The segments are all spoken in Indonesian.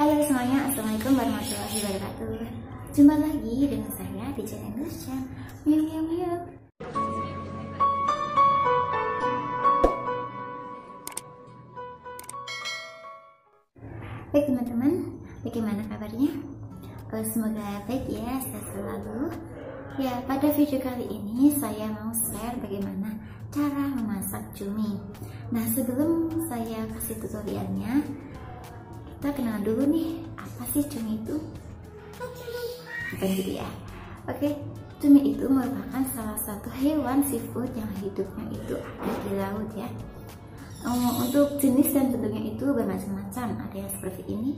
Halo semuanya, assalamualaikum warahmatullahi wabarakatuh. Jumpa lagi dengan saya di channel Nusya. Miu miu miu. Baik teman-teman, bagaimana kabarnya? Semoga baik ya, sehat selalu. Ya, pada video kali ini saya mau share bagaimana cara memasak cumi. Nah, sebelum saya kasih tutorialnya, kita kenal dulu nih, apa sih cumi itu? Bukan gitu ya. Oke, cumi itu merupakan salah satu hewan seafood yang hidupnya itu ada di laut ya. Untuk jenis dan bentuknya itu bermacam-macam, ada yang seperti ini,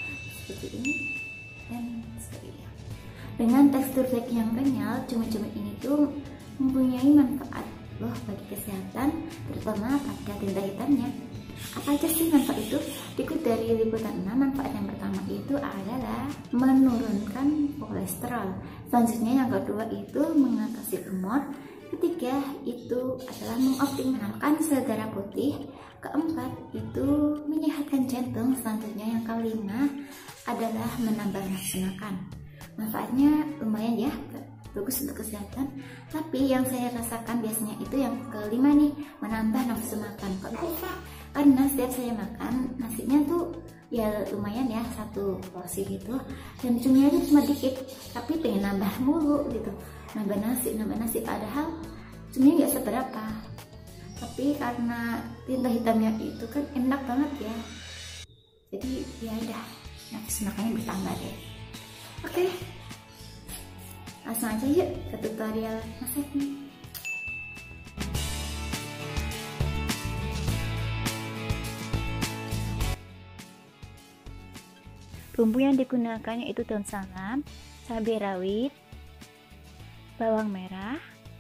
dan seperti ini. Dengan tekstur daging yang kenyal, cumi-cumi ini tuh mempunyai manfaat loh bagi kesehatan, terutama pada tinta hitamnya. Apa aja sih manfaat itu? Dikut dari liputan 6, manfaat yang pertama itu adalah menurunkan kolesterol. Selanjutnya yang kedua itu mengatasi tumor. Ketiga itu adalah mengoptimalkan sel darah putih. Keempat itu menyehatkan jantung. Selanjutnya yang kelima adalah menambah nafsu makan. Manfaatnya lumayan ya, bagus untuk kesehatan. Tapi yang saya rasakan biasanya itu yang kelima nih, menambah nafsu makan. Kok bisa? Karena setiap saya makan nasinya tuh ya lumayan ya, satu porsi gitu, dan cuminya itu cuma dikit, tapi pengen nambah mulu gitu, nambah nasi padahal cuminya nggak seberapa. Tapi karena tinta hitamnya itu kan enak banget ya, jadi ya udah nafsu makannya bertambah deh. Oke, langsung aja yuk ke tutorial masaknya. Bumbu yang digunakan yaitu daun salam, cabai rawit, bawang merah,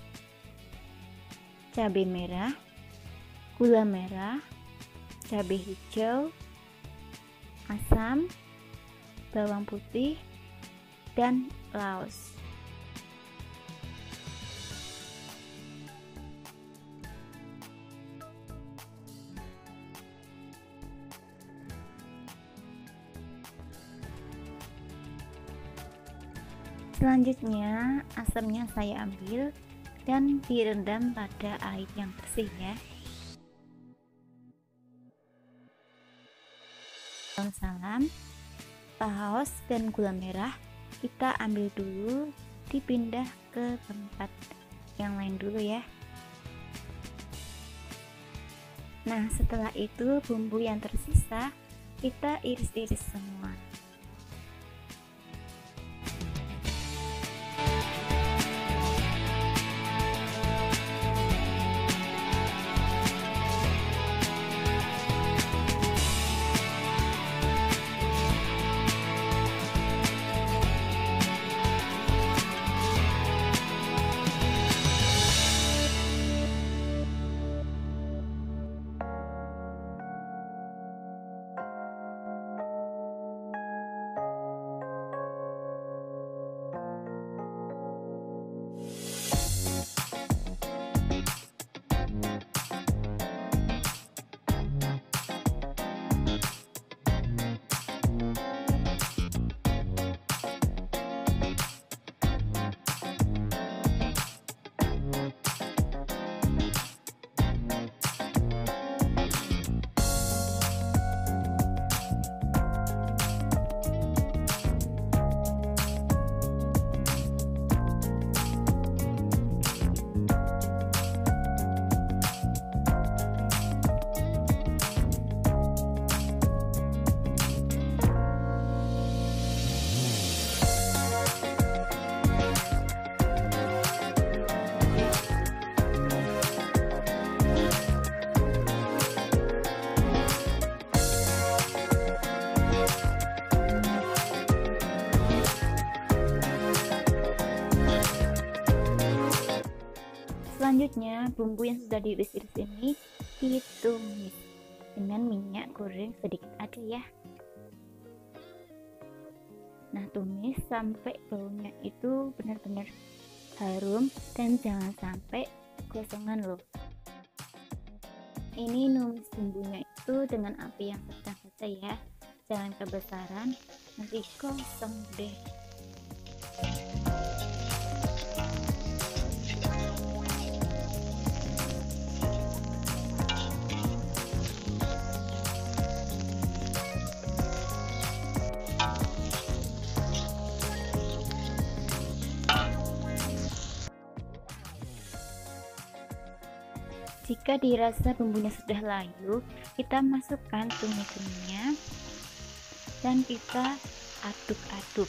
cabai merah, gula merah, cabai hijau, asam, bawang putih, dan laos. Selanjutnya asamnya saya ambil dan direndam pada air yang bersih ya. Daun salam, laos, dan gula merah kita ambil dulu, dipindah ke tempat yang lain dulu ya. Nah, setelah itu bumbu yang tersisa kita iris-iris semua. Selanjutnya bumbu yang sudah diiris-iris ini ditumis dengan minyak goreng sedikit aja ya. Nah, tumis sampai baunya itu benar-benar harum dan jangan sampai gosongan loh. Ini numis bumbunya itu dengan api yang sedang saja ya, jangan kebesaran, nanti gosong deh. Jika dirasa bumbunya sudah layu, kita masukkan cumi-cuminya dan kita aduk-aduk.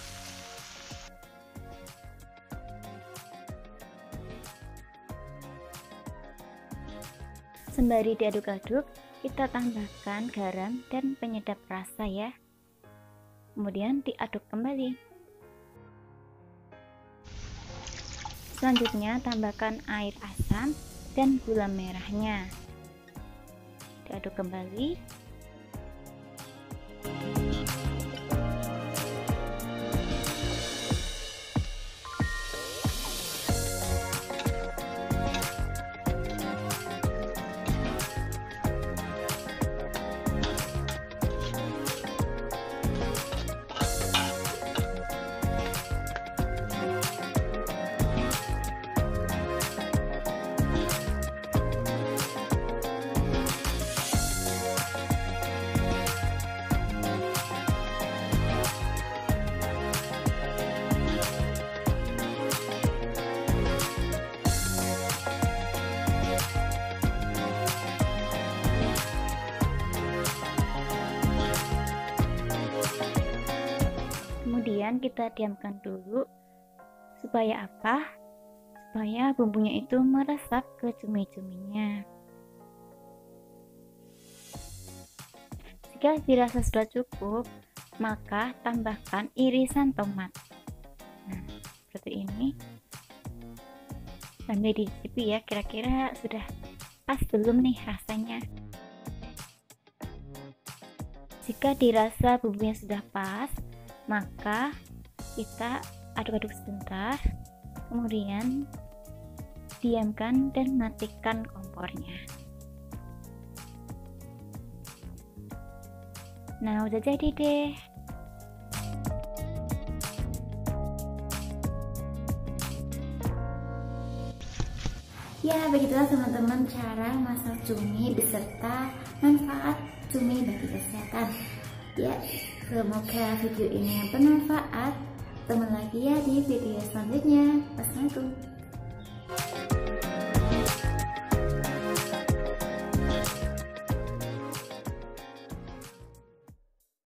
Sembari diaduk-aduk, kita tambahkan garam dan penyedap rasa ya. Kemudian diaduk kembali. Selanjutnya tambahkan air asam dan gula merahnya. Diaduk kembali. Kemudian kita diamkan dulu. Supaya apa? Supaya bumbunya itu meresap ke cumi-cuminya. Jika dirasa sudah cukup, maka tambahkan irisan tomat. Nah, seperti ini. Sambil dicicipi ya, kira-kira sudah pas belum nih rasanya. Jika dirasa bumbunya sudah pas, maka kita aduk-aduk sebentar, kemudian diamkan dan matikan kompornya. Nah, udah jadi deh. Ya, begitulah teman-teman cara masak cumi beserta manfaat cumi bagi kesehatan. Ya, semoga video ini bermanfaat. Ketemu lagi ya di video selanjutnya. Wassalamualaikum.